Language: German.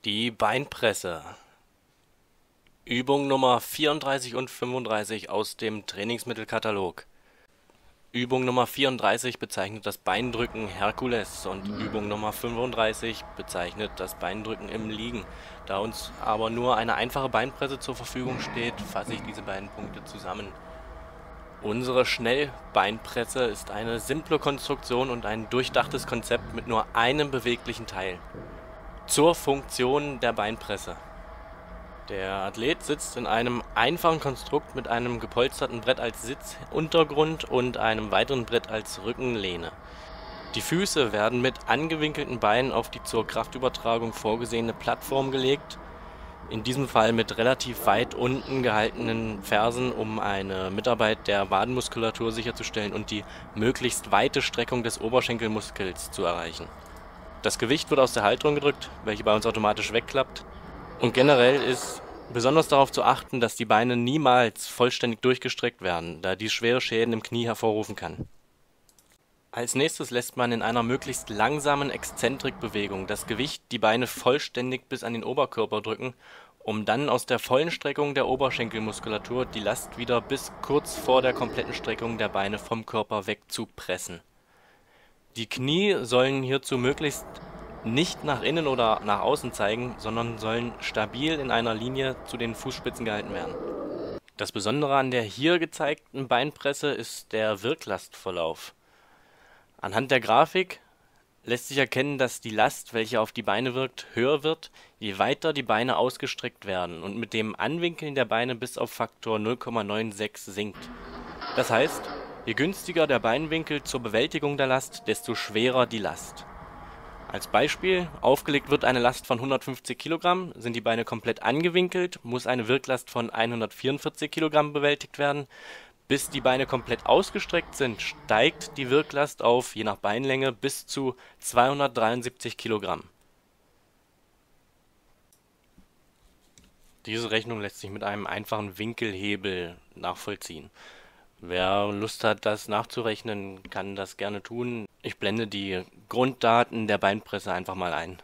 Die Beinpresse. Übung Nummer 34 und 35 aus dem Trainingsmittelkatalog. Übung Nummer 34 bezeichnet das Beindrücken Herkules und Übung Nummer 35 bezeichnet das Beindrücken im Liegen. Da uns aber nur eine einfache Beinpresse zur Verfügung steht, fasse ich diese beiden Punkte zusammen. Unsere Schnellbeinpresse ist eine simple Konstruktion und ein durchdachtes Konzept mit nur einem beweglichen Teil. Zur Funktion der Beinpresse. Der Athlet sitzt in einem einfachen Konstrukt mit einem gepolsterten Brett als Sitzuntergrund und einem weiteren Brett als Rückenlehne. Die Füße werden mit angewinkelten Beinen auf die zur Kraftübertragung vorgesehene Plattform gelegt, in diesem Fall mit relativ weit unten gehaltenen Fersen, um eine Mitarbeit der Wadenmuskulatur sicherzustellen und die möglichst weite Streckung des Oberschenkelmuskels zu erreichen. Das Gewicht wird aus der Halterung gedrückt, welche bei uns automatisch wegklappt. Und generell ist besonders darauf zu achten, dass die Beine niemals vollständig durchgestreckt werden, da dies schwere Schäden im Knie hervorrufen kann. Als nächstes lässt man in einer möglichst langsamen Exzentrikbewegung das Gewicht die Beine vollständig bis an den Oberkörper drücken, um dann aus der vollen Streckung der Oberschenkelmuskulatur die Last wieder bis kurz vor der kompletten Streckung der Beine vom Körper wegzupressen. Die Knie sollen hierzu möglichst nicht nach innen oder nach außen zeigen, sondern sollen stabil in einer Linie zu den Fußspitzen gehalten werden. Das Besondere an der hier gezeigten Beinpresse ist der Wirklastverlauf. Anhand der Grafik lässt sich erkennen, dass die Last, welche auf die Beine wirkt, höher wird, je weiter die Beine ausgestreckt werden und mit dem Anwinkeln der Beine bis auf Faktor 0,96 sinkt. Das heißt, je günstiger der Beinwinkel zur Bewältigung der Last, desto schwerer die Last. Als Beispiel, aufgelegt wird eine Last von 150 Kilogramm, sind die Beine komplett angewinkelt, muss eine Wirklast von 144 Kilogramm bewältigt werden. Bis die Beine komplett ausgestreckt sind, steigt die Wirklast auf, je nach Beinlänge, bis zu 273 Kilogramm. Diese Rechnung lässt sich mit einem einfachen Winkelhebel nachvollziehen. Wer Lust hat, das nachzurechnen, kann das gerne tun. Ich blende die Grunddaten der Beinpresse einfach mal ein.